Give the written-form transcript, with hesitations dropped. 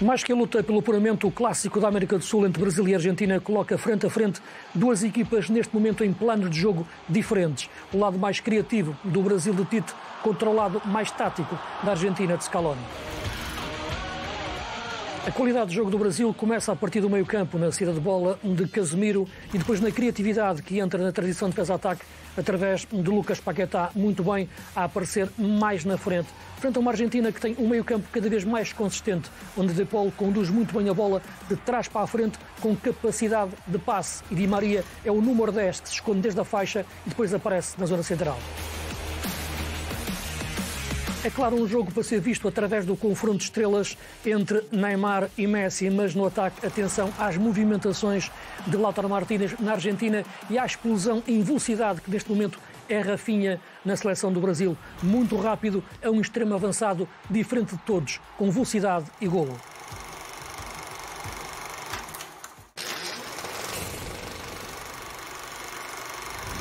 Mais que a luta pelo apuramento, o clássico da América do Sul entre Brasil e Argentina coloca frente a frente duas equipas neste momento em planos de jogo diferentes. O lado mais criativo do Brasil de Tite contra o lado mais tático da Argentina de Scaloni. A qualidade de jogo do Brasil começa a partir do meio-campo, na saída de bola de Casemiro e depois na criatividade que entra na transição de defesa-ataque através de Lucas Paquetá, muito bem a aparecer mais na frente. Frente a uma Argentina que tem um meio-campo cada vez mais consistente, onde De Paul conduz muito bem a bola de trás para a frente com capacidade de passe e Di Maria é o número 10 que se esconde desde a faixa e depois aparece na zona central. É claro, um jogo para ser visto através do confronto de estrelas entre Neymar e Messi, mas no ataque, atenção às movimentações de Lautaro Martínez na Argentina e à explosão em velocidade que neste momento é Rafinha na seleção do Brasil. Muito rápido, é um extremo avançado, diferente de todos, com velocidade e golo.